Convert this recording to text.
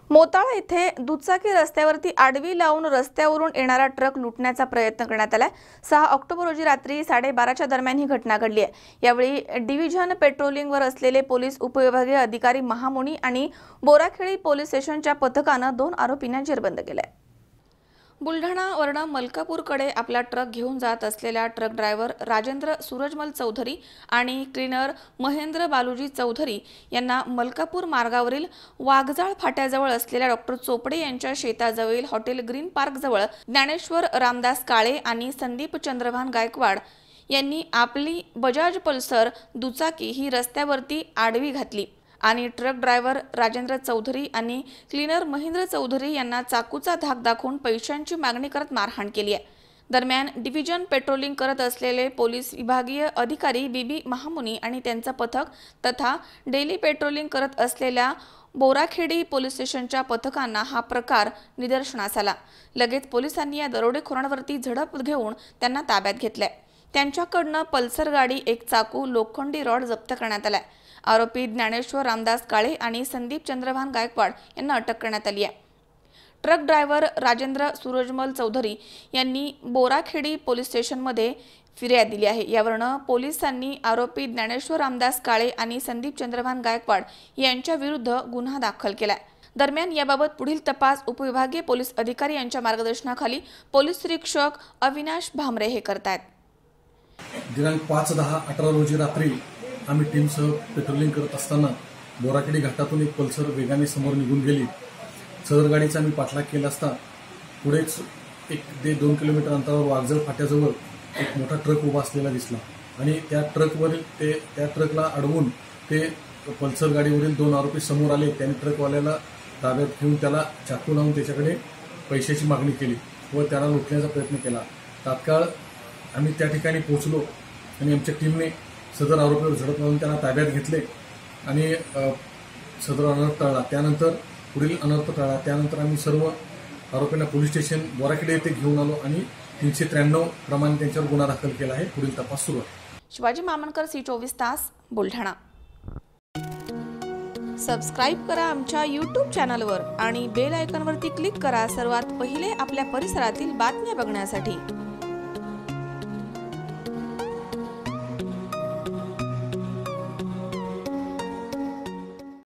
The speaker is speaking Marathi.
मोताळा येथे दुचाकी रस्त्यावरती आडवी लावून रस्त्यावरून येणारा ट्रक लुटण्याचा प्रयत्न करण्यात आलाय। 6 ऑक्टोबर रोजी रात्री 12:30च्या दरम्यान ही घटना घडली आहे। यावेळी डिव्हिजन पेट्रोलिंगवर असलेले पोलीस उपविभागीय अधिकारी महामुनी आणि बोराखेडी पोलीस स्टेशनच्या पथकाने 2 आरोपींना जेरबंद केले। बुलढाणावरून मलकापूरकडे आपला ट्रक घेऊन जात असलेल्या ट्रक ड्रायव्हर राजेंद्र सूरजमल चौधरी आणि क्लीनर महेंद्र बालूजी चौधरी यांना मलकापूर मार्गावरील वाघजाळ फाट्याजवळ असलेल्या डॉक्टर चोपडे यांच्या शेताजवळील हॉटेल ग्रीन पार्क जवळ ज्ञानेश्वर रामदास काळे आणि संदीप चंद्रभान गायकवाड यांनी आपली बजाज पल्सर दुचाकी ही रस्त्यावरती आडवी घातली आणि ट्रक ड्रायव्हर राजेंद्र चौधरी आणि क्लीनर महेंद्र चौधरी यांना चाकूचा धाक दाखवून पैशांची मागणी करत मारहाण केली आहे। दरम्यान डिव्हिजन पेट्रोलिंग करत असलेले पोलीस विभागीय अधिकारी बीबी महामुनी आणि त्यांचे पथक तथा डेली पेट्रोलिंग करत असलेल्या बोराखेडी पोलीस स्टेशनच्या पथकांना हा प्रकार निदर्शनास आला। लगेच पोलिसांनी या दरोडेखोरांवरती झडप घेऊन त्यांना ताब्यात घेतले। त्यांच्याकडून पल्सर गाडी, एक चाकू, लोखंडी रॉड जप्त करण्यात आला। आरोपी ज्ञानेश्वर रामदास काळे आणि संदीप चंद्रभान गायकवाड यांना अटक करण्यात आली आहे। ट्रक ड्रायव्हर राजेंद्र सूरजमल चौधरी यांनी बोराखेडी पोलीस स्टेशनमध्ये फिर्याद दिली आहे। यावरून पोलिसांनी आरोपी ज्ञानेश्वर रामदास काळे आणि संदीप चंद्रभान गायकवाड यांच्या विरुद्ध गुन्हा दाखल केला आहे। दरम्यान याबाबत पुढील तपास उपविभागीय पोलीस अधिकारी यांच्या मार्गदर्शनाखाली पोलीस निरीक्षक अविनाश भामरे हे करतात। दिनांक 5/10/18 रोजी रात्री आम्ही टीमसह पेट्रोलिंग करत असताना बोराखेडी घाटातून एक पल्सर वेगाने समोर निघून गेली। सदर गाडीचा आम्ही पाठलाग केला असता पुढेच 1 ते 2 किलोमीटर अंतरावर वाघजाळ फाट्याजवळ एक मोठा ट्रक उभा असलेला दिसला आणि त्या ट्रकला अडवून ते पल्सर गाडीवरील 2 आरोपी समोर आले। त्यांनी ट्रकवाल्याला ताब्यात घेऊन त्याला चाकू लावून त्याच्याकडे पैशाची मागणी केली व त्याला लुटण्याचा प्रयत्न केला। तात्काळ आम्ही त्या ठिकाणी पोहोचलो आणि आमच्या टीमने सदर आरोपीवर झडप लावून त्यांना ताब्यात घेतले आणि सदर अनर्थ टळला। त्यानंतर पुढील अनर्थ टळला। त्यानंतर आम्ही सर्व आरोपींना पोलीस स्टेशन बोराखेडी येथे घेऊन आलो आणि 393 प्रमाणे त्यांच्यावर गुन्हा दाखल केला आहे। पुढील तपास सुरू आहे। शिवाजी मामनकर, C24 तास, बुलढाणा। सबस्क्राइब करा आमच्या YouTube चॅनलवर आणि बेल आयकॉनवरती क्लिक करा सर्वात पहिले आपल्या परिसरातील बातम्या बघण्यासाठी।